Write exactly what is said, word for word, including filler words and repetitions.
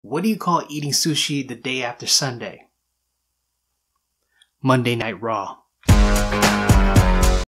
What do you call eating sushi the day after Sunday? Monday Night Raw.